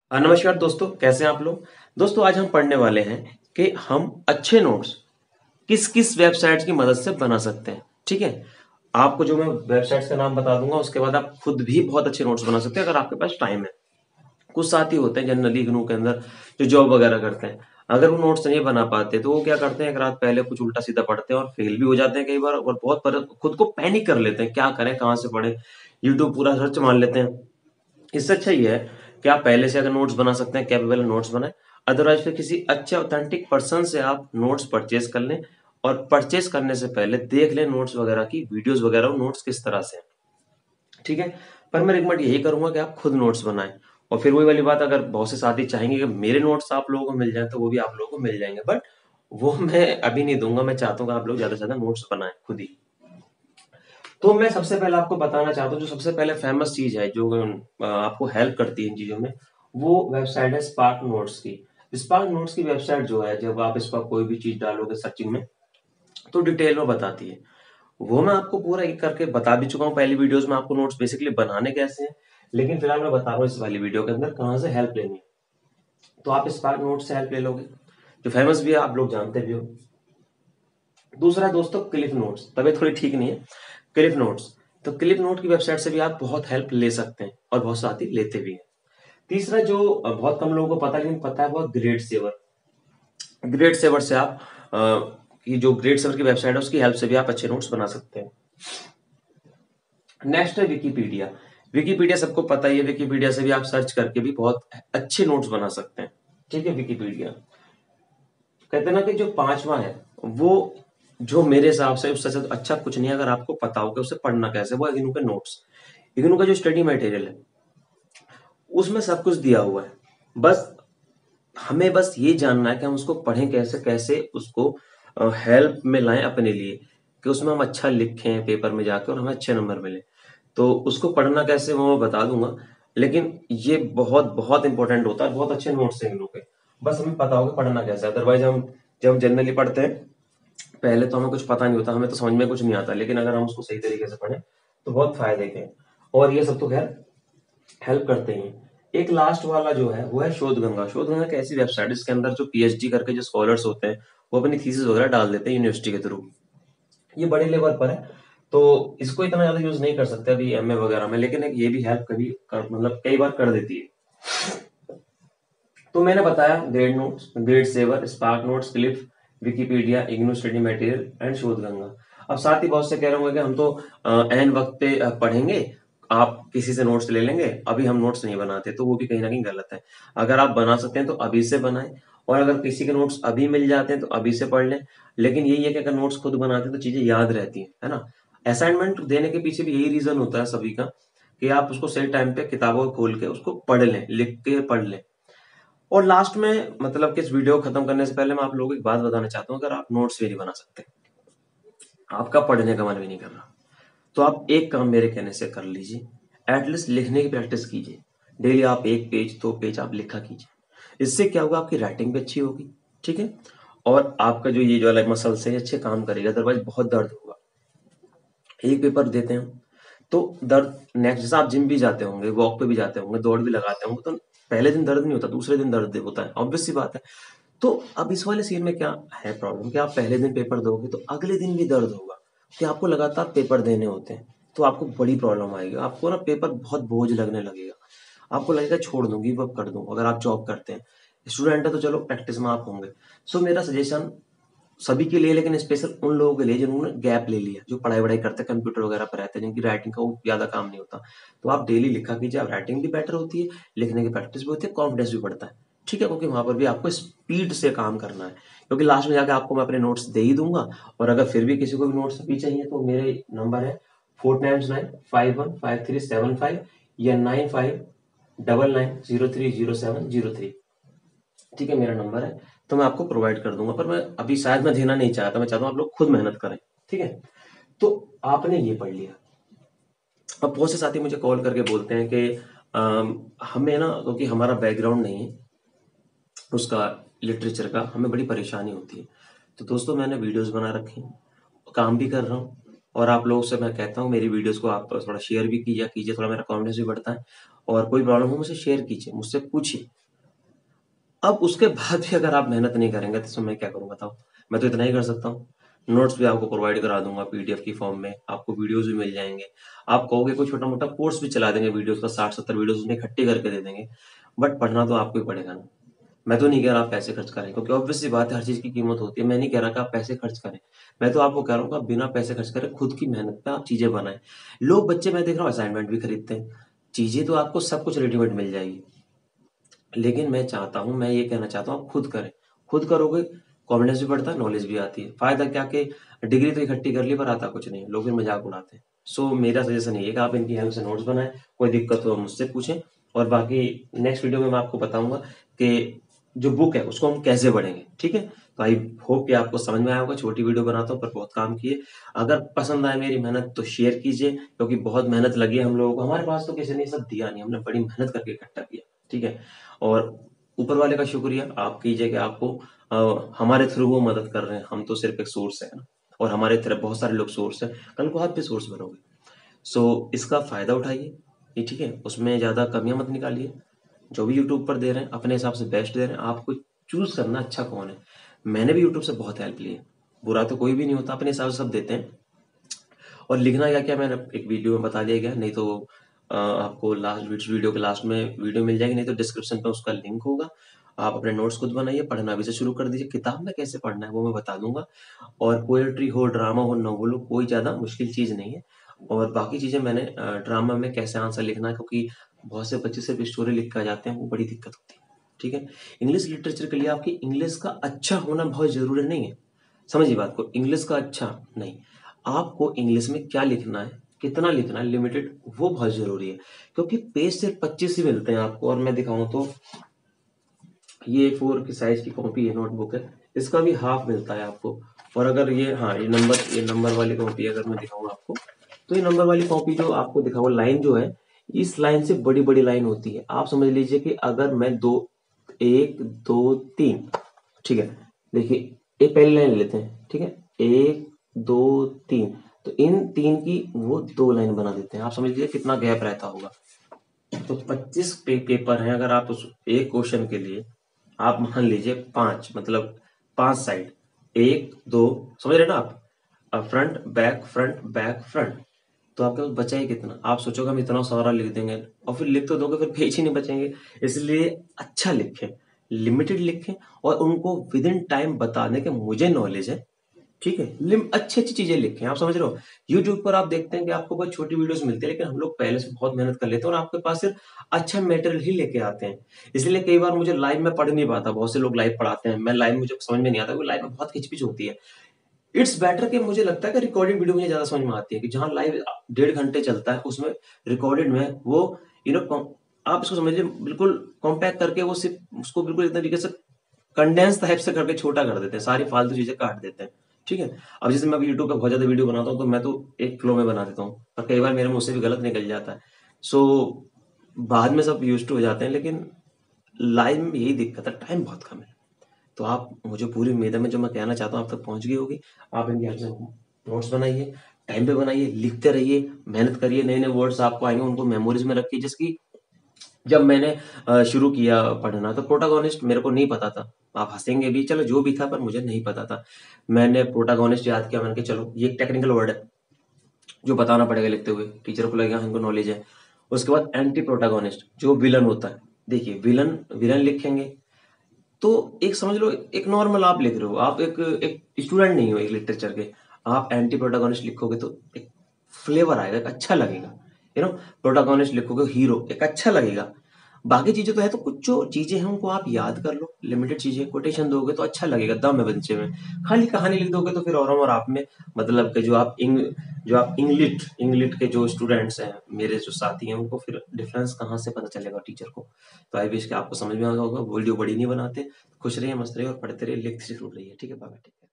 नमस्कार दोस्तों, कैसे हैं आप लोग। दोस्तों आज हम पढ़ने वाले हैं कि हम अच्छे नोट्स किस किस वेबसाइट्स की मदद से बना सकते हैं। ठीक है, आपको जो मैं वेबसाइट्स का नाम बता दूंगा उसके बाद आप खुद भी बहुत अच्छे नोट्स बना सकते हैं अगर आपके पास टाइम है। कुछ साथी होते हैं जनरली इग्नू के अंदर जो जॉब वगैरह करते हैं, अगर वो नोट्स नहीं बना पाते तो वो क्या करते हैं, एक रात पहले कुछ उल्टा सीधा पढ़ते हैं और फेल भी हो जाते हैं कई बार, और बहुत खुद को पैनिक कर लेते हैं, क्या करें कहाँ से पढ़े, यूट्यूब पूरा सर्च मान लेते हैं। इससे अच्छा ये है कि आप पहले से अगर नोट्स बना सकते हैं, कैपेबल नोट्स बनाए। अदरवाइज फिर किसी अच्छे ऑथेंटिक पर्सन से आप नोट्स परचेज कर लें, और परचेज करने से पहले देख लें नोट्स वगैरह की वीडियोस वगैरह, नोट्स किस तरह से हैं। ठीक है, पर मैं रिकमेंड यही करूंगा कि आप खुद नोट्स बनाएं। और फिर वही वाली बात, अगर बहुत से साथी चाहेंगे कि मेरे नोट्स आप लोगों को मिल जाए तो वो भी आप लोगों को मिल जाएंगे, बट वो मैं अभी नहीं दूंगा। मैं चाहता हूँ कि आप लोग ज्यादा से ज्यादा नोट्स बनाएं खुद ही। तो मैं सबसे पहले आपको बताना चाहता हूँ, जो सबसे पहले फेमस चीज है जो आपको हेल्प करती है इन चीजों में, वो वेबसाइट है स्पार्क नोट्स की। स्पार्क नोट्स की वेबसाइट जो है, जब आप इस पर कोई भी चीज डालोगे सर्चिंग में तो डिटेल में बताती है। वो मैं आपको पूरा एक करके बता भी चुका हूँ पहली वीडियोस में, आपको नोट्स बेसिकली बनाने कैसे हैं। लेकिन फिलहाल मैं बता रहा हूँ इस वाली वीडियो के अंदर कहाँ से हेल्प लेनी है। तो आप स्पार्क नोट्स से हेल्प ले लोगे, जो फेमस भी है, आप लोग जानते भी हो। दूसरा दोस्तों क्लिफ नोट्स, तबीयत थोड़ी ठीक नहीं है। क्लिफ नोट्स, तो क्लिफ नोट की वेबसाइट से भी आप बहुत हेल्प ले सकते हैं और बहुत साथी लेते भी हैं। तीसरा जो बहुत कम लोगों को पता, लेकिन पता है, बहुत ग्रेड सेवर। ग्रेड सेवर से आप ये जो ग्रेड सेवर की वेबसाइट है उसकी हेल्प से भी आप अच्छे नोट्स बना सकते हैं। नेक्स्ट है विकीपीडिया। विकीपीडिया सबको पता ही है, विकीपीडिया से भी आप सर्च करके भी बहुत अच्छे नोट्स बना सकते हैं। ठीक है, विकीपीडिया कहते हैं ना कि जो पांचवा है वो, जो मेरे हिसाब से उससे अच्छा कुछ नहीं है अगर आपको पता हो कि उसे पढ़ना कैसे, वो इग्नू के नोट्स। इग्नू का जो स्टडी मटेरियल है उसमें सब कुछ दिया हुआ है। बस हमें बस ये जानना है कि हम उसको पढ़ें कैसे, कैसे उसको हेल्प में लाएं अपने लिए, कि उसमें हम अच्छा लिखें पेपर में जाकर और हमें अच्छे नंबर मिले। तो उसको पढ़ना कैसे वो मैं बता दूंगा, लेकिन ये बहुत बहुत इंपॉर्टेंट होता है। बहुत अच्छे नोट्स हैं इन लोगों के, बस हमें पता होगा पढ़ना कैसे। अदरवाइज हम जब जनरली पढ़ते हैं पहले तो हमें कुछ पता नहीं होता, हमें तो समझ में कुछ नहीं आता, लेकिन अगर हम उसको सही तरीके से पढ़ें तो बहुत फायदे के हैं। और ये सब तो खैर हेल्प करते हैं। एक लास्ट वाला जो है वो है शोध गंगा। शोध गंगा एक ऐसी वेबसाइट है जिसके अंदर जो पीएचडी करके जो स्कॉलर्स होते हैं वो अपनी थीसिस वगैरह डाल देते हैं यूनिवर्सिटी के थ्रू। ये बड़े लेवल पर है, तो इसको इतना ज्यादा यूज नहीं कर सकते अभी एमए वगैरह में, लेकिन एक ये भी हेल्प कभी मतलब कई बार कर देती है। तो मैंने बताया Grade Notes, Grade Saver, Spark Notes, Cliff, Wikipedia, IGNOU study material and Shodhganga. अब साथ ही बहुत से कह रहे होंगे कि हम तो एन वक्त पे पढ़ेंगे, आप किसी से नोट्स ले लेंगे, अभी हम नोट्स नहीं बनाते। तो वो भी कहीं ना कहीं गलत है। अगर आप बना सकते हैं तो अभी से बनाएं, और अगर किसी के नोट्स अभी मिल जाते हैं तो अभी से पढ़ लें। लेकिन यही है कि अगर नोट्स खुद बनाते हैं तो चीजें याद रहती हैं, है ना। असाइनमेंट देने के पीछे भी यही रीजन होता है सभी का, कि आप उसको सही टाइम पे किताबों को खोल के उसको पढ़ लें, लिख के पढ़ लें। और लास्ट में मतलब कि इस वीडियो को खत्म करने से पहले मैं आप लोगों को एक बात बताना चाहता हूँ, अगर आप नोट्स भी नहीं बना सकते, आपका पढ़ने का मन भी नहीं कर रहा, तो आप एक काम मेरे कहने से कर लीजिए, एटलीस्ट लिखने की प्रैक्टिस कीजिए। डेली आप एक पेज दो पेज आप लिखा कीजिए। इससे क्या होगा, आपकी राइटिंग भी अच्छी होगी। ठीक है, और आपका जो ये जो अलग मसल्स है अच्छे काम करेगा, अदरवाइज बहुत दर्द होगा। एक पेपर देते हैं तो दर्द नेक्स्ट, जैसे आप जिम भी जाते होंगे, वॉक पे भी जाते होंगे, दौड़ भी लगाते होंगे, तो पहले दिन दर्द नहीं होता, दूसरे दिन दर्द होता है, ऑब्वियस सी बात है। तो अब इस वाले सीन में क्या है प्रॉब्लम, कि आप पहले दिन पेपर दोगे तो अगले दिन भी दर्द होगा, कि आपको लगातार पेपर देने होते हैं। तो आपको बड़ी प्रॉब्लम आएगी, आपको ना पेपर बहुत बोझ लगने लगेगा, आपको लगेगा छोड़ दूंगी, गिव अप कर दूं। अगर आप जॉब करते हैं, स्टूडेंट है तो चलो प्रैक्टिस में आप होंगे। सो मेरा सजेशन सभी के लिए, लेकिन स्पेशल उन लोगों के लिए जिन्होंने गैप ले लिया, जो पढ़ाई वढ़ाई करते हैं, कंप्यूटर वगैरह पर रहते हैं, जिनकी राइटिंग का वो ज्यादा काम नहीं होता, तो आप डेली लिखा कीजिए। आप राइटिंग भी बेटर होती है, लिखने की प्रैक्टिस भी होती है, कॉन्फिडेंस भी बढ़ता है। ठीक है, क्योंकि वहां पर भी आपको स्पीड से काम करना है, क्योंकि लास्ट में जाकर आपको मैं अपने नोट्स दे ही दूंगा। और अगर फिर भी किसी को भी नोट्स भी चाहिए तो मेरे नंबर है 49951537 या 9599030703। ठीक है, मेरा नंबर है, तो मैं आपको प्रोवाइड कर दूंगा। पर मैं अभी शायद मैं देना नहीं चाहता, मैं चाहता हूँ आप लोग खुद मेहनत करें। ठीक है, तो आपने ये पढ़ लिया। अब बहुत से साथी मुझे कॉल करके बोलते हैं कि हमें ना, क्योंकि हमारा बैकग्राउंड नहीं है उसका, लिटरेचर का, हमें बड़ी परेशानी होती है। तो दोस्तों मैंने वीडियोस बना रखी हैं, काम भी कर रहा हूँ, और आप लोगों से मैं कहता हूँ मेरी वीडियोस को आप थोड़ा शेयर भी कीजिए कीजिए, थोड़ा मेरा कॉन्फिडेंस भी बढ़ता है। और कोई प्रॉब्लम हो मुझसे शेयर कीजिए, मुझसे पूछिए। अब उसके बाद भी अगर आप मेहनत नहीं करेंगे तो मैं क्या करूँ बताओ? मैं तो इतना ही कर सकता हूँ। नोट्स भी आपको प्रोवाइड करा दूंगा पीडीएफ की फॉर्म में, आपको वीडियोस भी मिल जाएंगे। आप कहोगे कोई छोटा मोटा कोर्स भी चला देंगे, वीडियोस का 60-70 वीडियोस उसमें इकट्ठे करके दे देंगे, बट पढ़ना तो आपको ही पड़ेगा ना। मैं तो नहीं कह रहा आप पैसे खर्च करें, क्योंकि ऑब्वियस सी बात है, हर चीज की कीमत होती है। मैं नहीं कह रहा कि आप पैसे खर्च करें, मैं तो आपको कह रहा हूँ कि आप बिना पैसे खर्च करें खुद की मेहनत पे आप चीजें बनाएं। लोग बच्चे मैं देख रहा हूँ असाइनमेंट भी खरीदते हैं, चीजें तो आपको सब कुछ रेडीमेड मिल जाएगी, लेकिन मैं चाहता हूँ, मैं ये कहना चाहता हूँ आप खुद करें। खुद करोगे, कॉन्फिडेंस भी बढ़ता है, नॉलेज भी आती है। फायदा क्या कि डिग्री तो इकट्ठी कर ली पर आता कुछ नहीं है, लोग फिर मजाक उड़ाते हैं। सो मेरा सजेशन ये है कि आप इनकी हेल्प से नोट्स बनाएं, कोई दिक्कत हो मुझसे पूछें, और बाकी नेक्स्ट वीडियो में मैं आपको बताऊंगा कि जो बुक है उसको हम कैसे पढ़ेंगे। ठीक है, तो आई होप कि आपको समझ में आया होगा। छोटी वीडियो बनाता हूँ पर बहुत काम की है। अगर पसंद आए मेरी मेहनत तो शेयर कीजिए, क्योंकि बहुत मेहनत लगी है हम लोगों को। हमारे पास तो किसी ने सब दिया नहीं, हमने बड़ी मेहनत करके इकट्ठा किया। ठीक है, और ऊपर वाले का शुक्रिया आप कीजिए कि आपको हमारे थ्रू वो मदद कर रहे हैं। हम तो सिर्फ एक सोर्स है ना, और हमारे तरफ बहुत सारे लोग सोर्स है, कल को आप भी सोर्स बनोगे। सो इसका फायदा उठाइए ये, ठीक है, उसमें ज्यादा कमियां मत निकालिए। जो भी यूट्यूब पर दे रहे हैं अपने हिसाब से बेस्ट दे रहे हैं, आपको चूज करना अच्छा कौन है। मैंने भी यूट्यूब से बहुत हेल्प ली है, बुरा तो कोई भी नहीं होता, अपने हिसाब से सब देते हैं। और लिखना क्या क्या मैंने एक वीडियो में बता दिया गया, नहीं तो आपको लास्ट वीडियो के लास्ट में वीडियो मिल जाएगी, नहीं तो डिस्क्रिप्शन पे उसका लिंक होगा। आप अपने नोट्स खुद बनाइए, पढ़ना अभी से शुरू कर दीजिए। किताब में कैसे पढ़ना है वो मैं बता दूंगा, और पोएट्री हो, ड्रामा हो, नॉवल हो, कोई ज्यादा मुश्किल चीज नहीं है। और बाकी चीजें मैंने ड्रामा में कैसे आंसर लिखना है, क्योंकि बहुत से बच्चे सिर्फ स्टोरी लिख कर जाते हैं, वो बड़ी दिक्कत होती है। ठीक है, इंग्लिश लिटरेचर के लिए आपकी इंग्लिश का अच्छा होना बहुत जरूरी नहीं है। समझिए बात को, इंग्लिश का अच्छा नहीं, आपको इंग्लिश में क्या लिखना है, कितना लिखना है, लिमिटेड, वो बहुत जरूरी है। क्योंकि पेज सिर्फ 25 ही मिलते हैं आपको। और मैं दिखाऊं तो ये A4 की साइज की कॉपी है, नोटबुक है, इसका भी हाफ मिलता है आपको। और अगर ये, हाँ, ये नंबर वाली कॉपी अगर मैं दिखाऊं आपको, तो ये नंबर वाली कॉपी जो आपको दिखाऊं, लाइन जो है, इस लाइन से बड़ी बड़ी लाइन होती है। आप समझ लीजिए कि अगर मैं दो, 1 2 3, ठीक है, देखिए एक पहली लाइन लेते हैं, ठीक है, 1 2 3, तो इन तीन की वो दो लाइन बना देते हैं। आप समझ लीजिए कितना गैप रहता होगा। तो 25 पेपर हैं, अगर आप उस एक क्वेश्चन के लिए आप मान लीजिए 5, मतलब 5 साइड, 1 2, समझ रहे ना आप, फ्रंट बैक फ्रंट, तो आपके पास बचा ही कितना। आप सोचोगे हम इतना सारा लिख देंगे, और फिर लिख तो दोगे, फिर पेज ही नहीं बचेंगे। इसलिए अच्छा लिखें, लिमिटेड लिखें, और उनको विद इन टाइम बताने के मुझे नॉलेज है। ठीक है, अच्छी अच्छी चीजें लिखें। आप समझ रहे हो, यूट्यूब पर आप देखते हैं कि आपको बहुत छोटी वीडियोस मिलती है, लेकिन हम लोग पहले से बहुत मेहनत कर लेते हैं और आपके पास सिर्फ अच्छा मटेरियल ही लेके आते हैं। इसलिए कई बार मुझे लाइव में पढ़ नहीं पाता, बहुत से लोग लाइव पढ़ाते हैं, मैं लाइव मुझे समझ में नहीं आता, क्योंकि लाइव में बहुत खिचपिच होती है। इट्स बेटर कि मुझे लगता है कि रिकॉर्डेड वीडियो मुझे ज्यादा समझ में आती है, कि जहां लाइव 1.5 घंटे चलता है, उसमें रिकॉर्डेड में वो आप इसको समझिए बिल्कुल कॉम्पैक्ट करके, वो सिर्फ उसको बिल्कुल इस तरीके से कंडेंस टाइप से करके छोटा कर देते हैं, सारी फालतू चीजें काट देते हैं। ठीक है, अब जैसे मैं यूट्यूब पे बहुत ज्यादा वीडियो बनाता हूँ, तो मैं तो एक फ्लो में बना देता हूँ, पर कई बार मेरे मुंह से भी गलत निकल जाता है। सो बाद में सब यूज टू हो जाते हैं, लेकिन लाइव में यही दिक्कत है, टाइम बहुत कम है। तो आप, मुझे पूरी उम्मीद है, मैं जो मैं कहना चाहता हूँ आप तक पहुंच गई होगी। आप इनके हेल्प से नोट्स बनाइए, टाइम पे बनाइए, लिखते रहिए, मेहनत करिए, नए नए वर्ड्स आपको आएंगे, उनको मेमोरीज में रखिए। जैसे कि जब मैंने शुरू किया पढ़ना, तो प्रोटागोनिस्ट मेरे को नहीं पता था। आप हंसेंगे भी, चलो जो भी था, पर मुझे नहीं पता था। मैंने प्रोटागोनिस्ट याद किया, मैंने कहा चलो ये एक टेक्निकल वर्ड है जो बताना पड़ेगा लिखते हुए, टीचर को लगेगा हमको नॉलेज है। उसके बाद एंटी प्रोटागोनिस्ट, जो विलन होता है। देखिए विलन विलन लिखेंगे तो एक समझ लो, एक नॉर्मल आप लिख रहे हो, आप एक एक स्टूडेंट नहीं हो एक लिटरेचर के, आप एंटी प्रोटागोनिस्ट लिखोगे तो एक फ्लेवर आएगा, एक अच्छा लगेगा। प्रोटागोनिस्ट लिखोगे, हीरो, एक अच्छा लगेगा। बाकी चीजें तो है, तो कुछ जो चीजें हैं उनको आप याद कर लो, लिमिटेड चीजें, कोटेशन दोगे तो अच्छा लगेगा, दम है बच्चे में। खाली कहानी लिख दोगे तो फिर और आप में, मतलब कि जो आप इंग्लिट के जो स्टूडेंट्स हैं, मेरे जो साथी हैं, उनको फिर डिफरेंस कहाँ से पता चलेगा टीचर को। तो आई विश कि आपको समझ में आ गया होगा। वीडियो बड़ी नहीं बनाते, खुश रहिए, मस्त रहिए, और पढ़ते रहिए, लिखते जरूर रहिए। ठीक है, बाय बाय।